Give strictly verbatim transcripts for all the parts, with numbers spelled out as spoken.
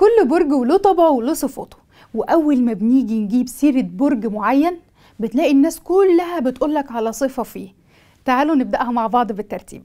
كل برج وله طبعه وله صفاته، واول ما بنيجي نجيب سيرة برج معين بتلاقي الناس كلها بتقولك على صفة فيه. تعالوا نبدأها مع بعض بالترتيب.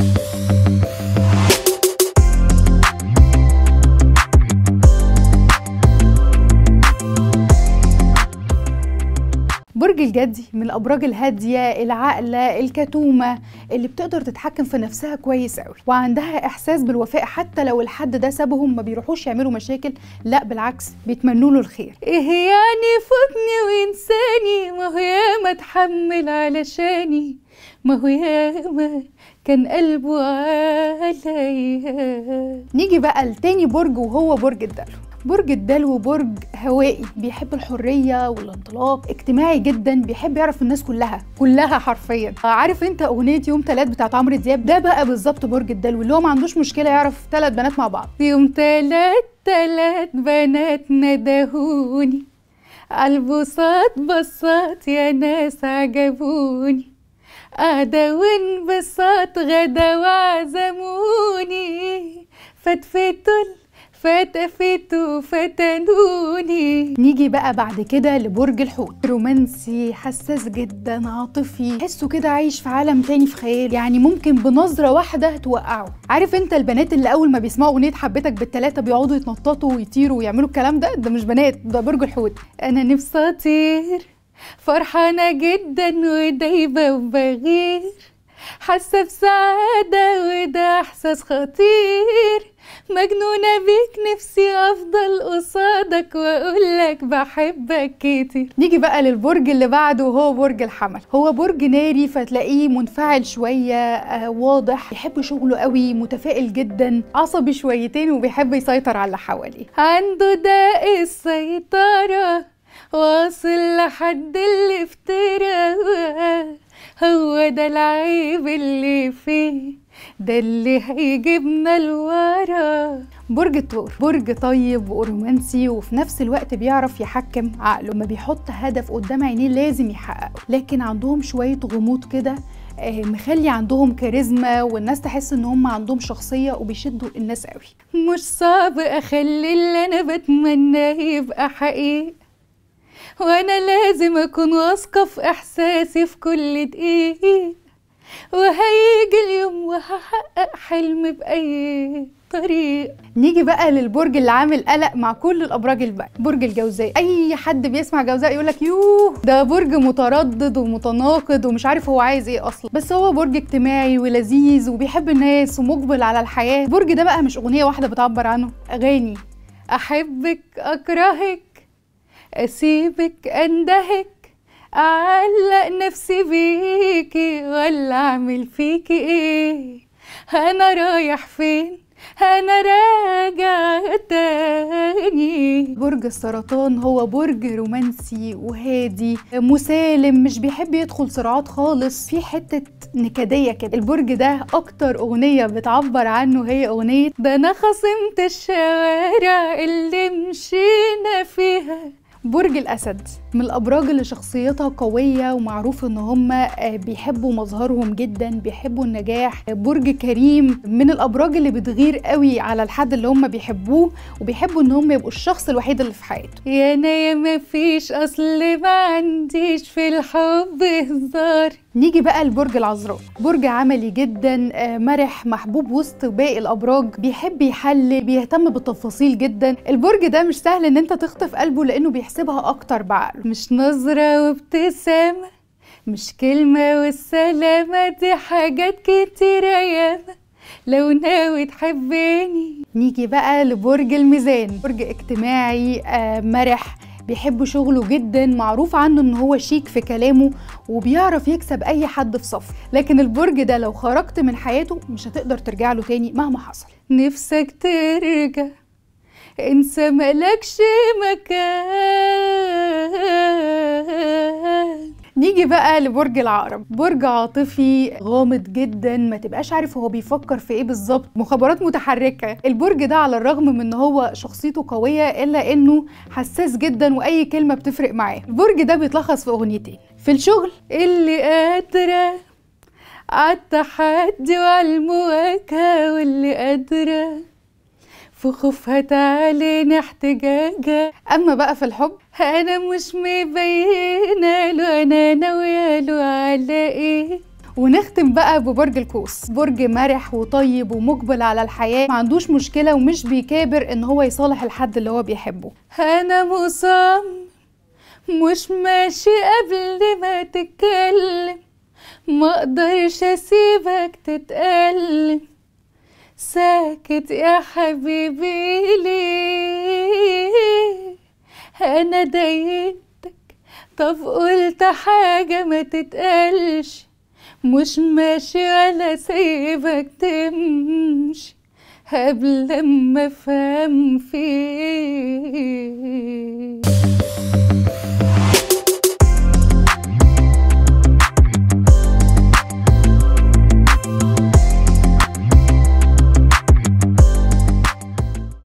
برج الجدي من الابراج الهاديه العاقله الكتومه اللي بتقدر تتحكم في نفسها كويس قوي، وعندها احساس بالوفاء حتى لو الحد ده سابهم ما بيروحوش يعملوا مشاكل، لا بالعكس بيتمنوا له الخير. ايه يعني فوتني وينساني، ما هو ياما اتحمل علشاني، ما هو ياما كان قلبه عليا. نيجي بقى لتاني برج وهو برج الدلو. برج الدلو برج هوائي، بيحب الحرية والانطلاق، اجتماعي جدا، بيحب يعرف الناس كلها كلها حرفيا. عارف انت اغنية يوم تلات بتاعت عمرو دياب؟ ده بقى بالظبط برج الدلو، اللي هو ما عندوش مشكلة يعرف تلات بنات مع بعض. يوم تلات تلات بنات ندهوني، عالبساط بساط يا ناس عجبوني، قعدة وانبساط غدا وعزموني، فتفتل فتفتوا فتنوني. نيجي بقى بعد كده لبرج الحوت. رومانسي، حساس جدا، عاطفي، تحسه كده عايش في عالم تاني في خيال، يعني ممكن بنظرة واحدة توقعه. عارف انت البنات اللي اول ما بيسمعوا اغنية حبيتك بالتلاتة بيقعدوا يتنططوا ويطيروا ويعملوا الكلام ده؟ ده مش بنات، ده برج الحوت. انا نفسي اطير، فرحانة جدا ودايبة وبغير، حاسة بسعادة وده احساس خطير، مجنونة بيك نفسي افضل قصادك واقولك بحبك كتير. نيجي بقى للبرج اللي بعده وهو برج الحمل. هو برج ناري، فتلاقيه منفعل شوية، آه واضح، بيحب شغله قوي، متفائل جدا، عصبي شويتين وبيحب يسيطر على اللي حواليه. عنده داء السيطرة، واصل لحد اللي افترى، هو ده العيب اللي فيه، ده اللي هيجيبنا لورا. برج الثور برج طيب ورومانسي، وفي نفس الوقت بيعرف يحكم عقله، ما بيحط هدف قدام عينيه لازم يحققه، لكن عندهم شوية غموض كده آه مخلي عندهم كاريزما، والناس تحس ان هم عندهم شخصية وبيشدوا الناس قوي. مش صعب اخلي اللي انا بتمناه يبقى حقيقي، وانا لازم اكون واثقة في احساسي في كل دقيقة، وهيجي اليوم وهحقق حلم بأي طريق. نيجي بقى للبرج اللي عامل قلق مع كل الابراج الباقي، برج الجوزاء. اي حد بيسمع جوزاء يقولك يوه ده برج متردد ومتناقض ومش عارف هو عايز ايه اصلا، بس هو برج اجتماعي ولذيذ وبيحب الناس ومقبل على الحياة. البرج ده بقى مش اغنية واحدة بتعبر عنه، اغاني، احبك اكرهك اسيبك اندهك، اعلق نفسي بيكي ولا اعمل فيكي ايه، انا رايح فين انا راجع تاني. برج السرطان هو برج رومانسي وهادي مسالم، مش بيحب يدخل صراعات خالص، في حتة نكدية كده. البرج ده اكتر اغنية بتعبر عنه هي اغنية ده انا خصمت الشوارع اللي مشينا فيها. برج الأسد من الأبراج اللي شخصيتها قوية ومعروف إن هم بيحبوا مظهرهم جدا، بيحبوا النجاح. برج كريم من الأبراج اللي بتغير قوي على الحد اللي هم بيحبوه، وبيحبوا إن هم يبقوا الشخص الوحيد اللي في حياته. يا أنا يا ما فيش أصل ما عنديش في الحب هزار. نيجي بقى لبرج العذراء. برج عملي جدا، مرح، محبوب وسط باقي الابراج، بيحب يحلل، بيهتم بالتفاصيل جدا. البرج ده مش سهل ان انت تخطف قلبه لانه بيحسبها اكتر بعقله. مش نظرة وابتسامة، مش كلمة والسلامة، دي حاجات كتيرة ياما لو ناوي تحبني. نيجي بقى لبرج الميزان. برج اجتماعي، آه مرح، بيحب شغله جدا، معروف عنه ان هو شيك في كلامه وبيعرف يكسب اي حد في صف، لكن البرج ده لو خرجت من حياته مش هتقدر ترجع له تاني مهما حصل. نفسك ترجع انسى مالكش مكان. نيجي بقى لبرج العقرب. برج عاطفي غامض جدا، ما تبقاش عارف هو بيفكر في ايه بالظبط، مخابرات متحركه. البرج ده على الرغم من ان هو شخصيته قويه الا انه حساس جدا واي كلمه بتفرق معاه. البرج ده بيتلخص في اغنيتين في الشغل: اللي قادره على التحدي وعلى المواجهه، واللي قادره في خوفها تعالي احتجاجة. اما بقى في الحب انا مش مبينه له انا ناويه له على ايه. ونختم بقى ببرج القوس، برج مرح وطيب ومقبل على الحياه، ما عندوش مشكله ومش بيكابر ان هو يصالح الحد اللي هو بيحبه. انا مصمم مش ماشي قبل ما تتكلم، ما اقدرش اسيبك تتألم، ساكت يا حبيبي ليه؟ انا ضايقتك طب قلت حاجة ما تتقالش، مش ماشي ولا سيبك تمشي قبل ما افهم فيك.